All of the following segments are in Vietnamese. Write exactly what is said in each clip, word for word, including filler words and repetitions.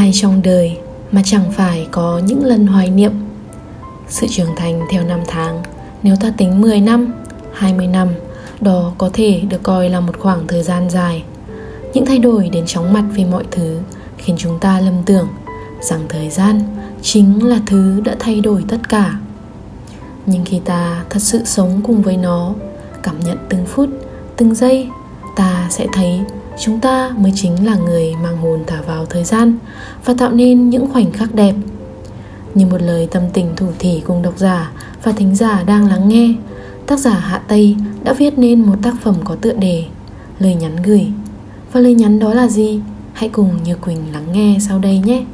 ai trong đời mà chẳng phải có những lần hoài niệm. Sự trưởng thành theo năm tháng, nếu ta tính mười năm, hai mươi năm, đó có thể được coi là một khoảng thời gian dài. Những thay đổi đến chóng mặt về mọi thứ khiến chúng ta lầm tưởng rằng thời gian chính là thứ đã thay đổi tất cả. Nhưng khi ta thật sự sống cùng với nó, cảm nhận từng phút, từng giây, ta sẽ thấy chúng ta mới chính là người mang hồn thả vào thời gian và tạo nên những khoảnh khắc đẹp. Như một lời tâm tình thủ thỉ cùng độc giả và thính giả đang lắng nghe, tác giả Hạ Tây đã viết nên một tác phẩm có tựa đề Lời nhắn gửi. Và lời nhắn đó là gì? Hãy cùng Như Quỳnh lắng nghe sau đây nhé.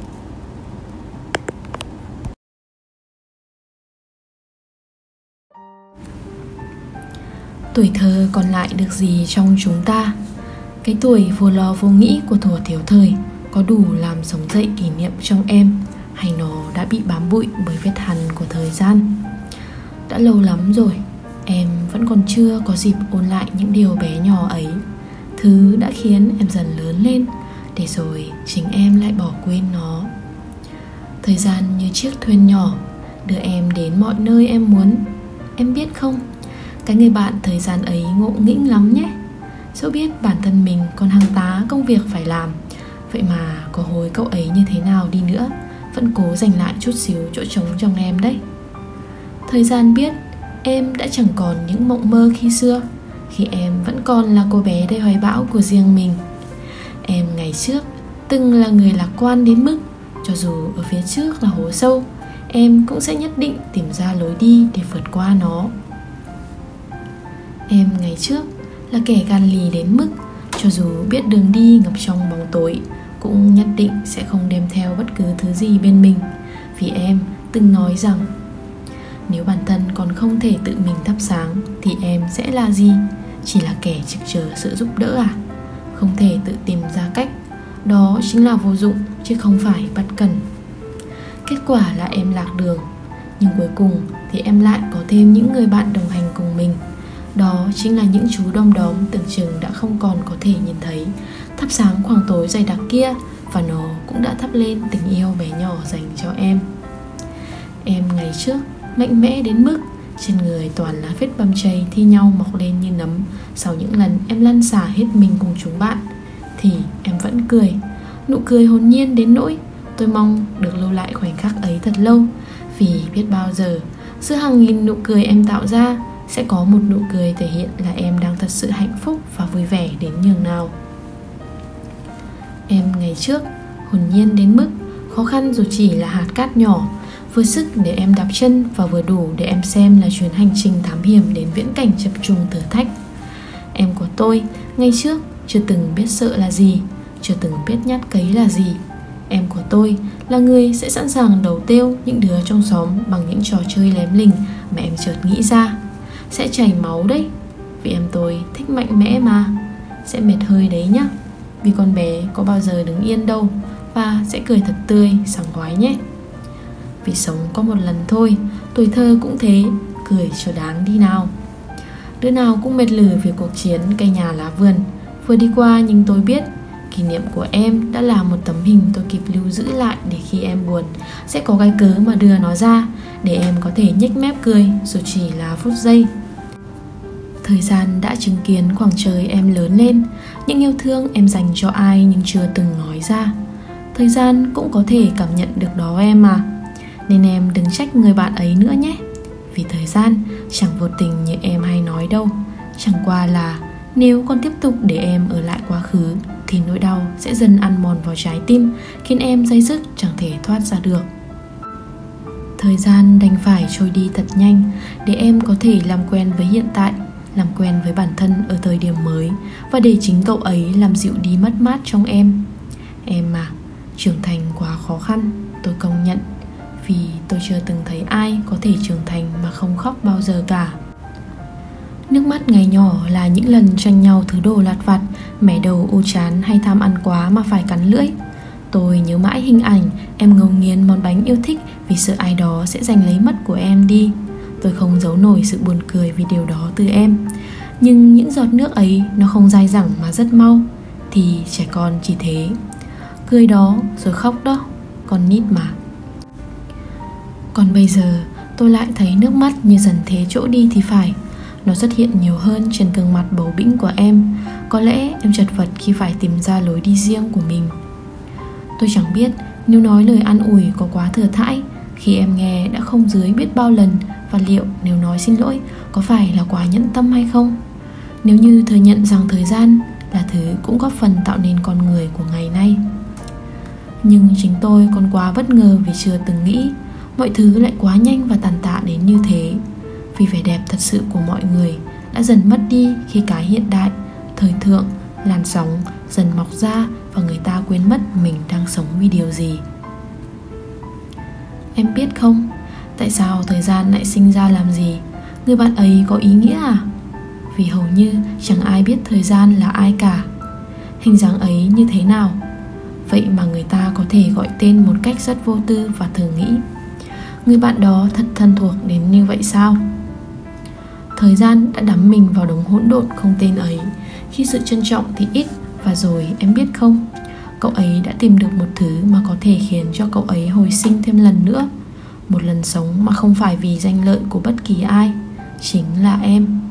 Tuổi thơ còn lại được gì trong chúng ta? Cái tuổi vô lo vô nghĩ của thuở thiếu thời có đủ làm sống dậy kỷ niệm trong em, hay nó đã bị bám bụi bởi vết hằn của thời gian? Đã lâu lắm rồi, em vẫn còn chưa có dịp ôn lại những điều bé nhỏ ấy, thứ đã khiến em dần lớn lên, để rồi chính em lại bỏ quên nó. Thời gian như chiếc thuyền nhỏ đưa em đến mọi nơi em muốn. Em biết không, cái người bạn thời gian ấy ngộ nghĩnh lắm nhé. Dẫu biết bản thân mình còn hàng tá công việc phải làm, vậy mà có hối cậu ấy như thế nào đi nữa, vẫn cố dành lại chút xíu chỗ trống trong em đấy. Thời gian biết em đã chẳng còn những mộng mơ khi xưa, khi em vẫn còn là cô bé đầy hoài bão của riêng mình. Em ngày trước từng là người lạc quan đến mức cho dù ở phía trước là hố sâu, em cũng sẽ nhất định tìm ra lối đi để vượt qua nó. Em ngày trước là kẻ gan lì đến mức cho dù biết đường đi ngập trong bóng tối, cũng nhất định sẽ không đem theo bất cứ thứ gì bên mình, vì em từng nói rằng nếu bản thân còn không thể tự mình thắp sáng thì em sẽ là gì? Chỉ là kẻ trực chờ sự giúp đỡ à? Không thể tự tìm ra cách, đó chính là vô dụng chứ không phải bất cần. Kết quả là em lạc đường, nhưng cuối cùng thì em lại có thêm những người bạn đồng hành cùng mình. Đó chính là những chú đom đóm tưởng chừng đã không còn có thể nhìn thấy, thắp sáng khoảng tối dày đặc kia, và nó cũng đã thắp lên tình yêu bé nhỏ dành cho em. Em ngày trước mạnh mẽ đến mức trên người toàn là vết bầm chày thi nhau mọc lên như nấm. Sau những lần em lăn xả hết mình cùng chúng bạn, thì em vẫn cười, nụ cười hồn nhiên đến nỗi tôi mong được lưu lại khoảnh khắc ấy thật lâu. Vì biết bao giờ giữa hàng nghìn nụ cười em tạo ra sẽ có một nụ cười thể hiện là em đang thật sự hạnh phúc và vui vẻ đến nhường nào. Em ngày trước hồn nhiên đến mức khó khăn dù chỉ là hạt cát nhỏ, vừa sức để em đạp chân và vừa đủ để em xem là chuyến hành trình thám hiểm đến viễn cảnh chập trùng thử thách. Em của tôi ngày trước chưa từng biết sợ là gì, chưa từng biết nhát cấy là gì. Em của tôi là người sẽ sẵn sàng đầu têu những đứa trong xóm bằng những trò chơi lém lỉnh mà em chợt nghĩ ra. Sẽ chảy máu đấy, vì em tôi thích mạnh mẽ mà. Sẽ mệt hơi đấy nhá, vì con bé có bao giờ đứng yên đâu. Và sẽ cười thật tươi, sảng khoái nhé. Vì sống có một lần thôi, tuổi thơ cũng thế, cười cho đáng đi nào. Đứa nào cũng mệt lử vì cuộc chiến cây nhà lá vườn vừa đi qua, nhưng tôi biết kỷ niệm của em đã là một tấm hình tôi kịp lưu giữ lại, để khi em buồn sẽ có cái cớ mà đưa nó ra, để em có thể nhếch mép cười dù chỉ là phút giây. Thời gian đã chứng kiến khoảng trời em lớn lên, những yêu thương em dành cho ai nhưng chưa từng nói ra. Thời gian cũng có thể cảm nhận được đó em à. Nên em đừng trách người bạn ấy nữa nhé. Vì thời gian chẳng vô tình như em hay nói đâu. Chẳng qua là nếu còn tiếp tục để em ở lại quá khứ, thì nỗi đau sẽ dần ăn mòn vào trái tim, khiến em day dứt chẳng thể thoát ra được. Thời gian đành phải trôi đi thật nhanh, để em có thể làm quen với hiện tại, làm quen với bản thân ở thời điểm mới, và để chính cậu ấy làm dịu đi mất mát trong em. Em mà, trưởng thành quá khó khăn, tôi công nhận. Vì tôi chưa từng thấy ai có thể trưởng thành mà không khóc bao giờ cả. Nước mắt ngày nhỏ là những lần tranh nhau thứ đồ lặt vặt, mẻ đầu u chán hay tham ăn quá mà phải cắn lưỡi. Tôi nhớ mãi hình ảnh em ngấu nghiến món bánh yêu thích vì sợ ai đó sẽ giành lấy mất của em đi. Tôi không giấu nổi sự buồn cười vì điều đó từ em. Nhưng những giọt nước ấy nó không dai dẳng mà rất mau. Thì trẻ con chỉ thế. Cười đó rồi khóc đó, con nít mà. Còn bây giờ tôi lại thấy nước mắt như dần thế chỗ đi thì phải. Nó xuất hiện nhiều hơn trên gương mặt bầu bĩnh của em. Có lẽ em chật vật khi phải tìm ra lối đi riêng của mình. Tôi chẳng biết nếu nói lời an ủi có quá thừa thãi khi em nghe đã không dưới biết bao lần, và liệu nếu nói xin lỗi có phải là quá nhẫn tâm hay không. Nếu như thừa nhận rằng thời gian là thứ cũng góp phần tạo nên con người của ngày nay. Nhưng chính tôi còn quá bất ngờ vì chưa từng nghĩ mọi thứ lại quá nhanh và tàn tạ đến như thế. Vì vẻ đẹp thật sự của mọi người đã dần mất đi khi cái hiện đại, thời thượng, làn sóng dần mọc ra và người ta quên mất mình đang sống vì điều gì. Em biết không, tại sao thời gian lại sinh ra làm gì? Người bạn ấy có ý nghĩa à? Vì hầu như chẳng ai biết thời gian là ai cả. Hình dáng ấy như thế nào? Vậy mà người ta có thể gọi tên một cách rất vô tư và thường nghĩ. Người bạn đó thật thân thuộc đến như vậy sao? Thời gian đã đắm mình vào đống hỗn độn không tên ấy, khi sự trân trọng thì ít. Và rồi em biết không, cậu ấy đã tìm được một thứ mà có thể khiến cho cậu ấy hồi sinh thêm lần nữa. Một lần sống mà không phải vì danh lợi của bất kỳ ai, chính là em.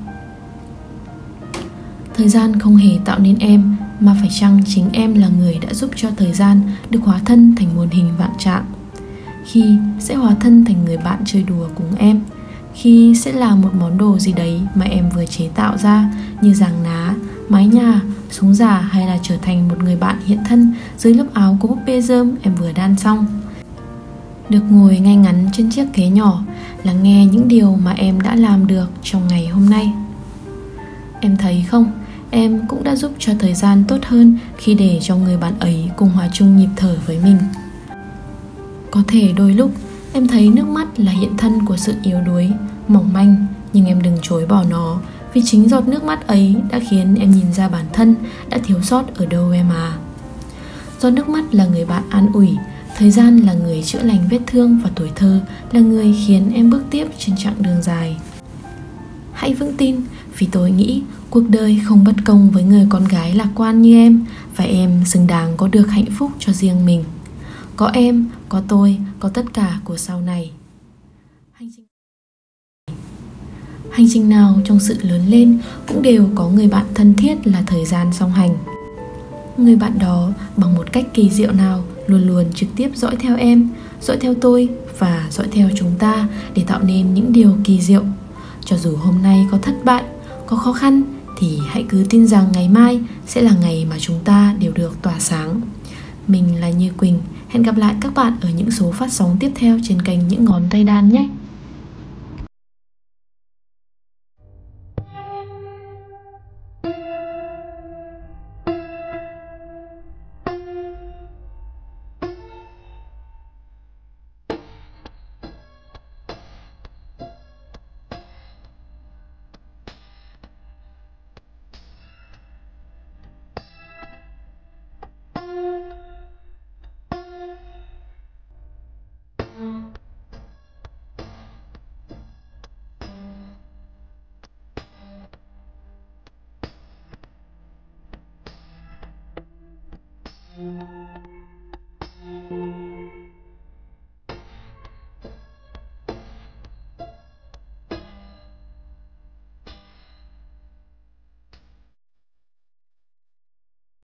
Thời gian không hề tạo nên em, mà phải chăng chính em là người đã giúp cho thời gian được hóa thân thành muôn hình vạn trạng. Khi sẽ hóa thân thành người bạn chơi đùa cùng em, khi sẽ là một món đồ gì đấy mà em vừa chế tạo ra, như giàng ná, mái nhà, súng giả, hay là trở thành một người bạn hiện thân dưới lớp áo của búp bê rơm em vừa đan xong. Được ngồi ngay ngắn trên chiếc ghế nhỏ, lắng nghe những điều mà em đã làm được trong ngày hôm nay. Em thấy không, em cũng đã giúp cho thời gian tốt hơn khi để cho người bạn ấy cùng hòa chung nhịp thở với mình. Có thể đôi lúc em thấy nước mắt là hiện thân của sự yếu đuối, mỏng manh, nhưng em đừng chối bỏ nó, vì chính giọt nước mắt ấy đã khiến em nhìn ra bản thân đã thiếu sót ở đâu em à. Giọt nước mắt là người bạn an ủi, thời gian là người chữa lành vết thương, và tuổi thơ là người khiến em bước tiếp trên chặng đường dài. Hãy vững tin, vì tôi nghĩ cuộc đời không bất công với người con gái lạc quan như em, và em xứng đáng có được hạnh phúc cho riêng mình. Có em, có tôi, có tất cả của sau này. Hành trình... Hành trình nào trong sự lớn lên cũng đều có người bạn thân thiết là thời gian song hành. Người bạn đó bằng một cách kỳ diệu nào luôn luôn trực tiếp dõi theo em, dõi theo tôi và dõi theo chúng ta để tạo nên những điều kỳ diệu. Cho dù hôm nay có thất bại, có khó khăn, thì hãy cứ tin rằng ngày mai sẽ là ngày mà chúng ta đều được tỏa sáng. Mình là Như Quỳnh, hẹn gặp lại các bạn ở những số phát sóng tiếp theo trên kênh Những Ngón Tay Đan nhé.